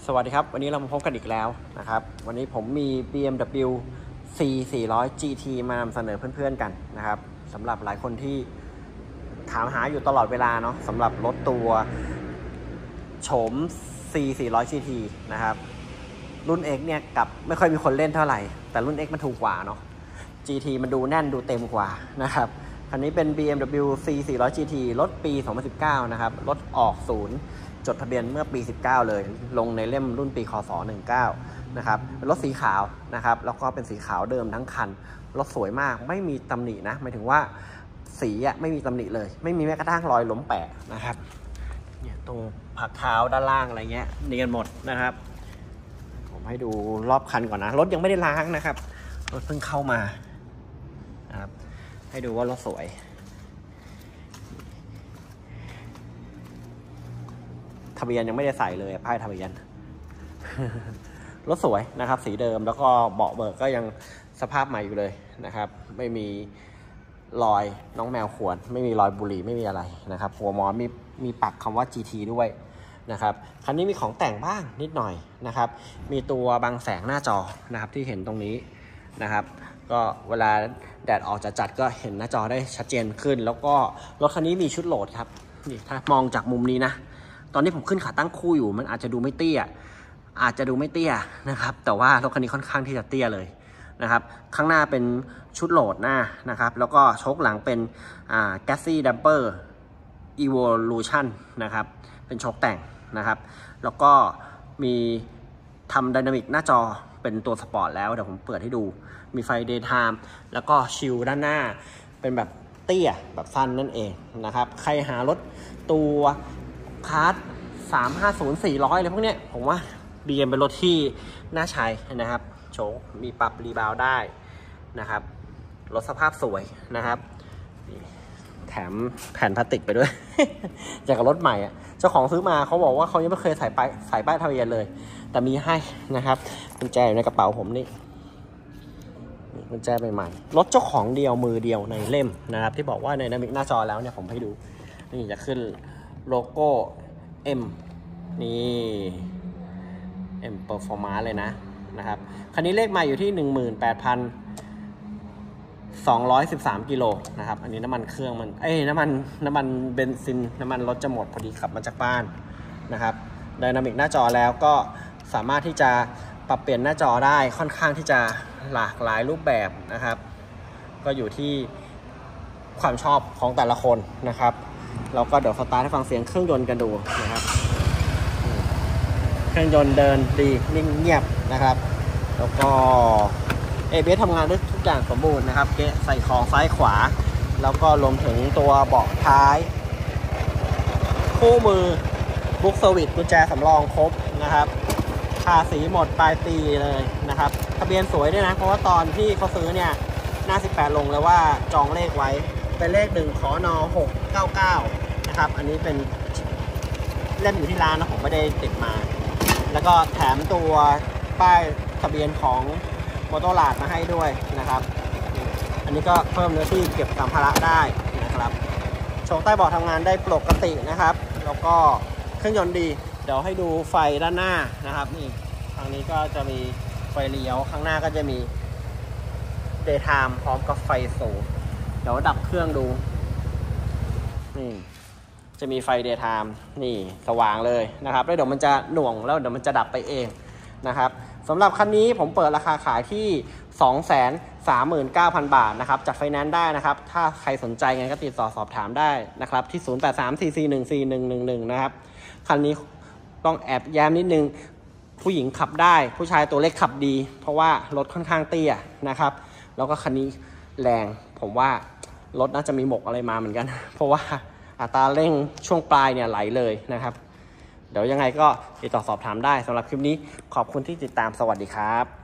สวัสดีครับวันนี้เรามาพบกันอีกแล้วนะครับวันนี้ผมมี BMW C 400 GT มานำเสนอเพื่อนๆกันนะครับสำหรับหลายคนที่ถามหาอยู่ตลอดเวลาเนาะสำหรับรถตัวโฉม C 400 GT นะครับรุ่น X เนี่ยกับไม่ค่อยมีคนเล่นเท่าไหร่แต่รุ่น X มันถูกกว่าเนาะ GT มันดูแน่นดูเต็มกว่านะครับคันนี้เป็น BMW C 400 GT รถปี 2019 นะครับรถออกศูนย์จดทะเบียนเมื่อปี 19 เลยลงในเล่มรุ่นปีคศ 19 นะครับเป็นรถสีขาวนะครับแล้วก็เป็นสีขาวเดิมทั้งคันรถสวยมากไม่มีตำหนินะหมายถึงว่าสีไม่มีตำหนิเลยไม่มีแม้กระทั่งรอยล้มแปะนะครับเนี่ยตรงผักเท้าด้านล่างอะไรเงี้ยเนียนหมดนะครับผมให้ดูรอบคันก่อนนะรถยังไม่ได้ล้างนะครับรถเพิ่งเข้ามานะครับให้ดูว่ารถสวยทะเบียนยังไม่ได้ใส่เลยป้ายทะเบียน รถสวยนะครับสีเดิมแล้วก็เบาะเบิกก็ยังสภาพใหม่อยู่เลยนะครับไม่มีรอยน้องแมวข่วนไม่มีรอยบุหรี่ไม่มีอะไรนะครับหัวหมอนมีปักคำว่า GT ด้วยนะครับคันนี้มีของแต่งบ้างนิดหน่อยนะครับมีตัวบังแสงหน้าจอนะครับที่เห็นตรงนี้นะครับก็เวลาแดดออกจัดก็เห็นหน้าจอได้ชัดเจนขึ้นแล้วก็รถคันนี้มีชุดโหลดครับนี่ถ้ามองจากมุมนี้นะตอนนี้ผมขึ้นขาตั้งคู่อยู่มันอาจจะดูไม่เตี้ยนะครับแต่ว่ารถคันนี้ค่อนข้างที่จะเตี้ยเลยนะครับข้างหน้าเป็นชุดโหลดหน้านะครับแล้วก็โชคหลังเป็นGassi Damper Evolution นะครับเป็นโชคแต่งนะครับแล้วก็มีทำไดนามิกหน้าจอเป็นตัวสปอร์ตแล้วเดี๋ยวผมเปิดให้ดูมีไฟ Daytime แล้วก็ชิลด้านหน้าเป็นแบบเตี้ยแบบสั้นนั่นเองนะครับใครหารถตัวคาร์ด350 400อะไรพวกเนี้ยผมว่า BM เป็นรถที่น่าใช้นะครับโชคมีปรับรีบาวได้นะครับรถสภาพสวยนะครับแถมแผ่นพลาสติกไปด้วย จากรถใหม่อ่ะเจ้าของซื้อมาเขาบอกว่าเขายังไม่เคยใส่ป้ายทะเบียนเลยแต่มีให้นะครับกุญแจอยู่ในกระเป๋าผมนี่กุญแจใหม่ๆรถเจ้าของเดียวมือเดียวในเล่มนะครับที่บอกว่าในนามิกหน้าจอแล้วเนี่ยผมให้ดูนี่จะขึ้นโลโก้ M นี่ M Performance เลยนะครับคันนี้เลขใหม่อยู่ที่ 18,213 กิโลนะครับอันนี้น้ำมันเครื่องมันน้ำมันเบนซินน้ำมันรถจะหมดพอดีขับมาจากบ้านนะครับไดนามิกหน้าจอแล้วก็สามารถที่จะปรับเปลี่ยนหน้าจอได้ค่อนข้างที่จะหลากหลายรูปแบบนะครับก็อยู่ที่ความชอบของแต่ละคนนะครับเราก็เดี๋ยวสตาร์ทให้ฟังเสียงเครื่องยนต์กันดูนะครับเครื่องยนต์เดินดีนิ่งเงียบนะครับแล้วก็ABS ทำงานได้ทุกอย่างสมบูรณ์นะครับเกะใส่ของซ้ายขวาแล้วก็รวมถึงตัวเบาะท้ายคู่มือบุ๊กเซอร์วิสกุญแจสำรองครบนะครับภาษีหมดปลายปีเลยนะครับทะเบียนสวยด้วยนะเพราะว่าตอนที่เขาซื้อเนี่ยหน้า18ลงเลยว่าจองเลขไว้เป็นเลข1 ขน699นะครับอันนี้เป็นเล่มอยู่ที่ร้านนะผมไม่ได้ติดมาแล้วก็แถมตัวป้ายทะเบียนของมอเตอร์ลาดมาให้ด้วยนะครับอันนี้ก็เพิ่มเนื้อที่เก็บสัมภาระได้นะครับโชคใต้เบาะทำงานได้ปกตินะครับแล้วก็เครื่องยนต์ดีเดี๋ยวให้ดูไฟด้านหน้านะครับนี่ทางนี้ก็จะมีไฟเลี้ยวข้างหน้าก็จะมี Daytime พร้อมกับไฟสูงเดี๋ยวดับเครื่องดูนี่จะมีไฟ Daytime นี่สว่างเลยนะครับแล้วเดี๋ยวมันจะหน่วงแล้วเดี๋ยวมันจะดับไปเองนะครับสำหรับคันนี้ผมเปิดราคาขายที่ 239,000 บาทนะครับจัดไฟแนนซ์ได้นะครับถ้าใครสนใจไงก็ติดต่อสอบถามได้นะครับที่ 0834414111 นะครับคันนี้ต้องแอบแย้มนิดนึงผู้หญิงขับได้ผู้ชายตัวเล็กขับดีเพราะว่ารถค่อนข้างเตี้ยนะครับแล้วก็คันนี้แรงผมว่ารถน่าจะมีหมกอะไรมาเหมือนกันเพราะว่าอัตราเร่งช่วงปลายเนี่ยไหลเลยนะครับเดี๋ยวยังไงก็ติดต่อสอบถามได้สำหรับคลิปนี้ขอบคุณที่ติดตามสวัสดีครับ